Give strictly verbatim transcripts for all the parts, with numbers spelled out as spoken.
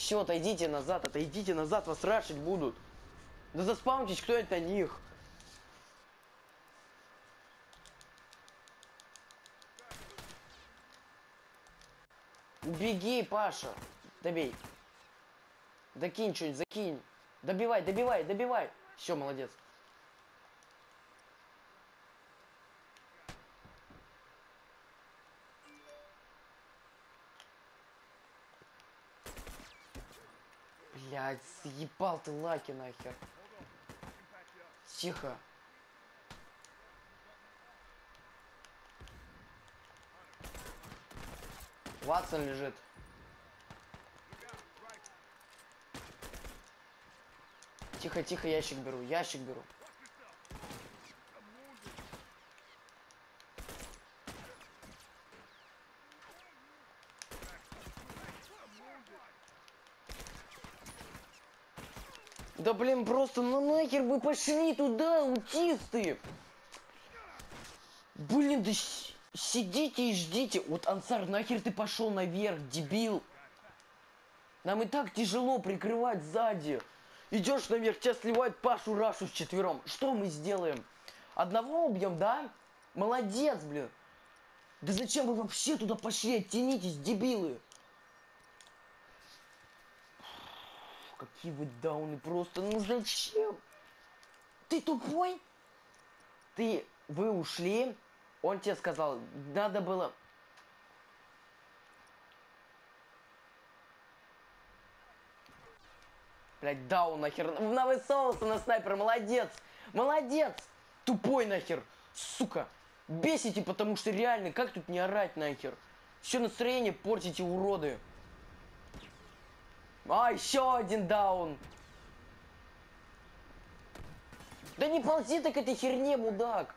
Все, отойдите назад, отойдите назад, вас рашить будут. Да заспаунтесь кто-нибудь на них. Убеги, Паша. Добей. Докинь что-нибудь, закинь. Добивай, добивай, добивай. Все, молодец. Блядь, съебал ты Лаки нахер. Тихо. Ватсон лежит. Тихо, тихо, ящик беру, ящик беру. Да блин, просто ну нахер вы пошли туда, аутисты! Блин, да сидите и ждите. Вот, Ансар, нахер ты пошел наверх, дебил? Нам и так тяжело прикрывать сзади. Идешь наверх, тебя сливают Пашу Рашу с четвером. Что мы сделаем? Одного убьем, да? Молодец, блин. Да зачем вы вообще туда пошли? Оттянитесь, дебилы. Какие вы дауны просто, ну зачем? Ты тупой? Ты, вы ушли, он тебе сказал, надо было... Блять, даун нахер, навысовывался на снайпера, молодец, молодец, тупой нахер, сука. Бесите, потому что реально, как тут не орать нахер? Все настроение портите, уроды. А, еще один даун. Да не ползи ты к этой херне, мудак.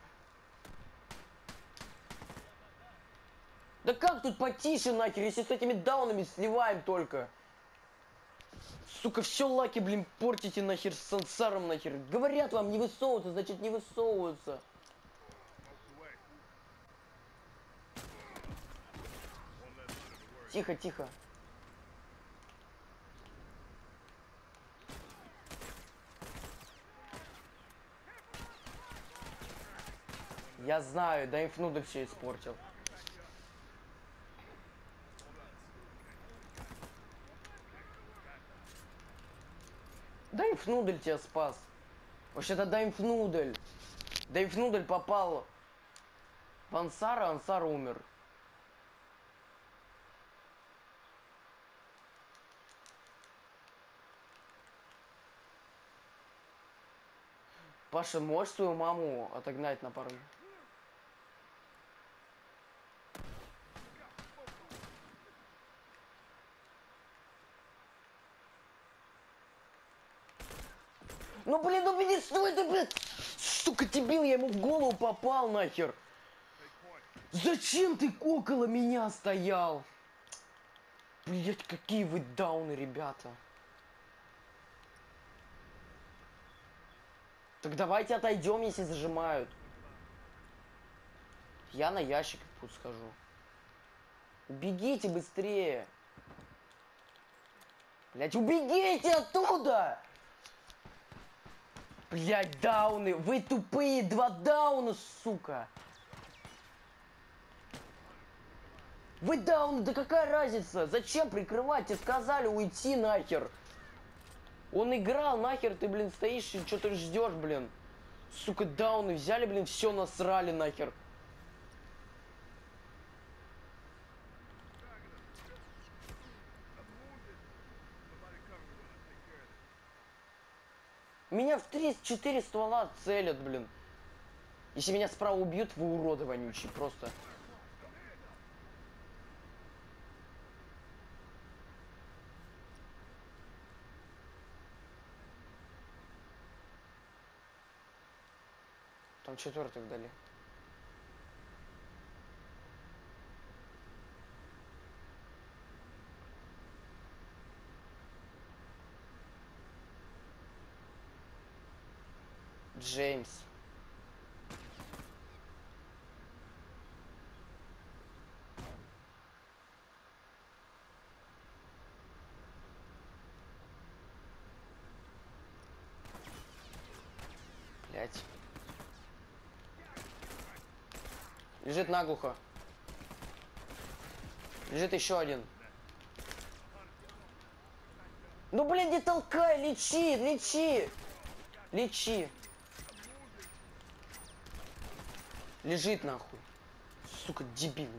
Да как тут потише нахер, если с этими даунами сливаем только? Сука, все Лаки, блин, портите нахер с Ансаром нахер. Говорят вам не высовываться, значит не высовываться. Тихо, тихо. Я знаю, да инфнуда все испортил. Дайнфнудель тебя спас. Вообще-то Дайнфнудель. Дайнфнудель попал в Ансара, Ансар умер. Паша, можешь свою маму отогнать на пару? Ну блин, ну блин, стой ты, блин! Сука, дебил, я ему в голову попал нахер! Зачем ты около меня стоял? Блять, какие вы дауны, ребята! Так давайте отойдем, если зажимают. Я на ящик тут схожу. Убегите быстрее! Блять, убегите оттуда! Блять, дауны! Вы тупые! Два дауна, сука! Вы дауны, да какая разница? Зачем прикрывать? Тебе сказали уйти нахер. Он играл, нахер ты, блин, стоишь и что-то ждешь, блин. Сука, дауны взяли, блин, все насрали нахер. Меня в три-четыре ствола целят, блин. Если меня справа убьют, вы уроды вонючие, просто. Там четвертый вдали. Джеймс. Блять. Лежит наглухо. Лежит еще один. Ну, блин, не толкай, лечи, лечи. Лечи. Лежит нахуй. Сука, дебил.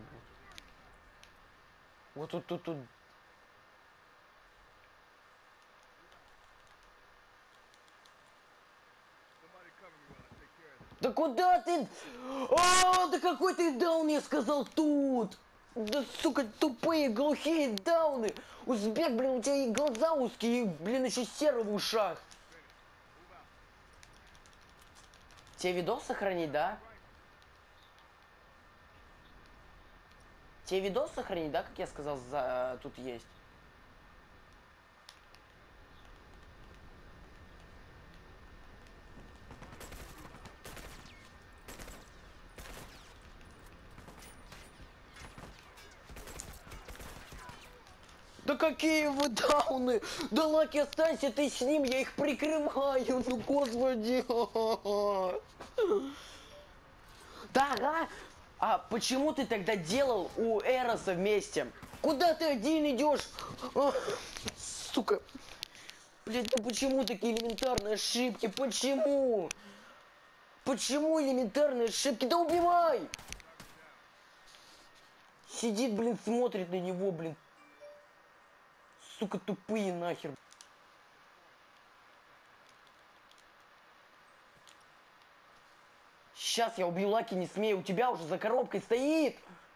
Вот тут, тут, тут. Да куда ты? А, да какой ты даун, я сказал, тут. Да, сука, тупые, глухие дауны. Узбек, блин, у тебя и глаза узкие, и, блин, еще серо в ушах. Тебе видос сохранить, да? Тебе видос сохранить, да, как я сказал, за... тут есть? Да какие вы дауны! Да Лаки, останься ты с ним, я их прикрываю, ну господи! Да, ага. А почему ты тогда делал у Эроса вместе? Куда ты один идешь? А, сука. Блять, ну почему такие элементарные ошибки? Почему? Почему элементарные ошибки? Да убивай! Сидит, блин, смотрит на него, блин. Сука, тупые нахер. Сейчас я убью Лаки, не смею. У тебя уже за коробкой стоит.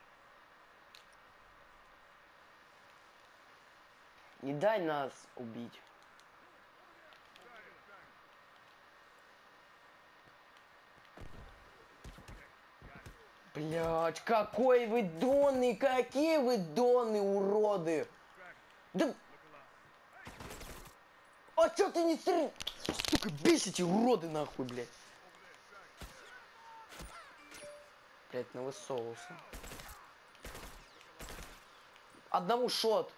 Не дай нас убить. Блять, какой вы донный, какие вы донные уроды. Да... А чё ты не стреляешь? Сука, бесите, уроды нахуй, блядь. Блядь, навысовывался. Одному шот.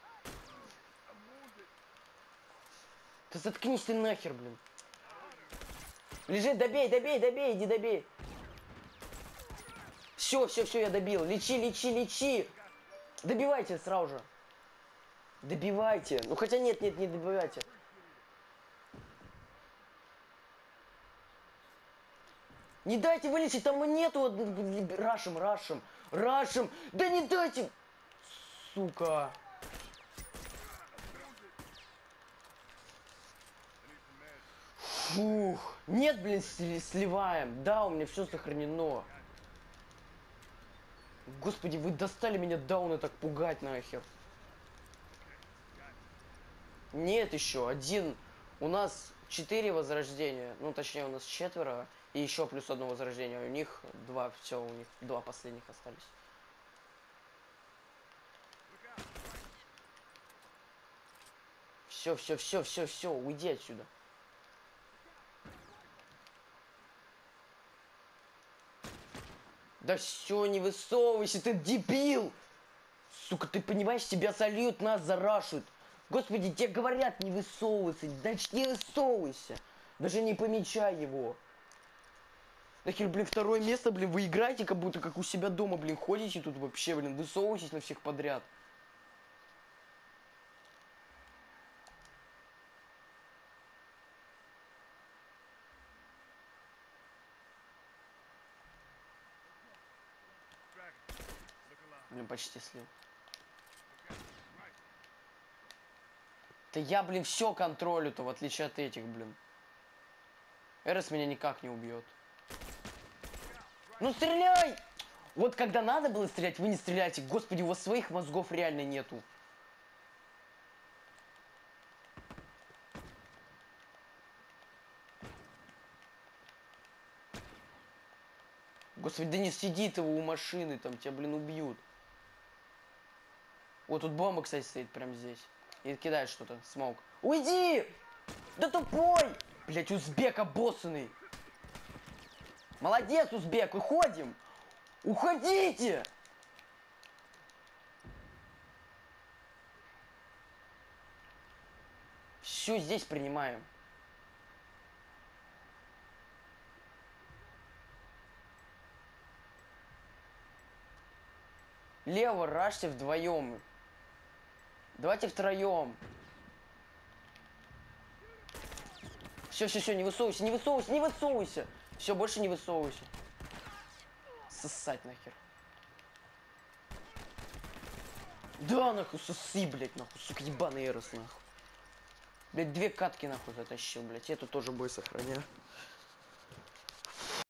Да заткнись ты нахер, блин. Лежит, добей, добей, добей, иди добей. Все, все, все, я добил. Лечи, лечи, лечи. Добивайте сразу же. Добивайте. Ну хотя нет, нет, не добивайте. Не дайте вылечить, там и нету. Рашим, рашим, рашим. Да не дайте. Сука. Фух. Нет, блин, сливаем. Да, у меня все сохранено. Господи, вы достали меня дауны так пугать нахер. Нет еще, один. У нас четыре возрождения. Ну, точнее, у нас четверо. И еще плюс одно возрождение. У них два. Все, у них два последних остались. Все, все, все, все, все, уйди отсюда. Да все, не высовывайся, ты дебил! Сука, ты понимаешь, тебя сольют, нас зарашут. Господи, тебе говорят, не высовывайся, значит не высовывайся. Даже не помечай его. Нахер, блин, второе место, блин, вы играете, как будто как у себя дома, блин, ходите тут вообще, блин, высовываетесь на всех подряд. Блин, почти слил. Да я, блин, все контролю-то, в отличие от этих, блин. Эрос меня никак не убьет. Ну стреляй! Вот когда надо было стрелять, вы не стреляете. Господи, у вас своих мозгов реально нету. Господи, да не сидит его у машины, там тебя, блин, убьют. Вот тут бомба, кстати, стоит прямо здесь. И кидает что-то, смоук. Уйди! Да тупой! Блять, узбек обоссанный. Молодец, узбек, уходим! Уходите! Все здесь принимаем. Лево, рашьте вдвоем. Давайте втроем. Все, все, все, не высовывайся, не высовывайся, не высовывайся. Все, больше не высовывайся. Сосать нахер. Да, нахуй, соси, блядь, нахуй, сука, ебаный эрос, нахуй. Блядь, две катки, нахуй, затащил, блядь, я тут тоже бой сохраняю.